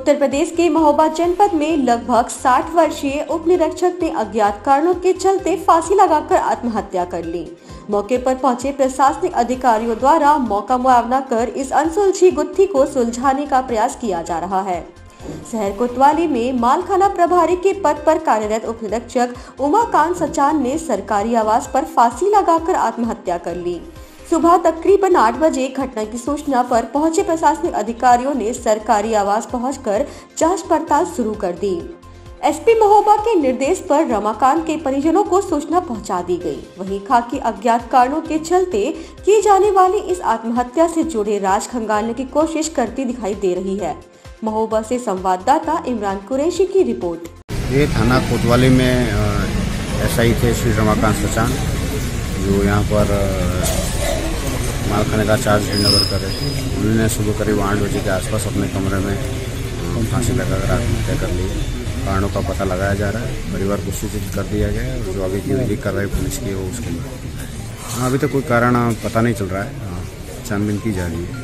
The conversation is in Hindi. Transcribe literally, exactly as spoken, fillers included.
उत्तर प्रदेश के महोबा जनपद में लगभग साठ वर्षीय उप निरीक्षक ने अज्ञात कारणों के चलते फांसी लगाकर आत्महत्या कर ली। मौके पर पहुंचे प्रशासनिक अधिकारियों द्वारा मौका मुआवजा कर इस अनसुलझी गुत्थी को सुलझाने का प्रयास किया जा रहा है। शहर कोतवाली में मालखाना प्रभारी के पद पर कार्यरत उप निरीक्षक उमाकांत सचान ने सरकारी आवास पर फांसी लगाकर आत्महत्या कर ली। सुबह तकरीबन आठ बजे घटना की सूचना पर पहुंचे प्रशासनिक अधिकारियों ने सरकारी आवास पहुंचकर जांच पड़ताल शुरू कर दी। एसपी महोबा के निर्देश पर रमाकांत के परिजनों को सूचना पहुंचा दी गई। वहीं खाकी अज्ञात कारणों के चलते की जाने वाली इस आत्महत्या से जुड़े राज खंगालने की कोशिश करती दिखाई दे रही है। महोबा से संवाददाता इमरान कुरैशी की रिपोर्ट। ये थाना कोतवाली में एसआई थे श्री रमाकांत सचान, जो यहाँ पर मालखाने का चार्ज हैंडओवर कर रहे थे। उन्होंने सुबह करीब आठ बजे के आसपास अपने कमरे में फांसी लगाकर आत्महत्या कर ली। कारणों का पता लगाया जा रहा है, परिवार को सूचित कर दिया गया है और जो आगे की विधि कार्रवाई पुलिस की है वो उसके लिए। हाँ, अभी तक कोई कारण पता नहीं चल रहा है, छानबीन की जा रही है।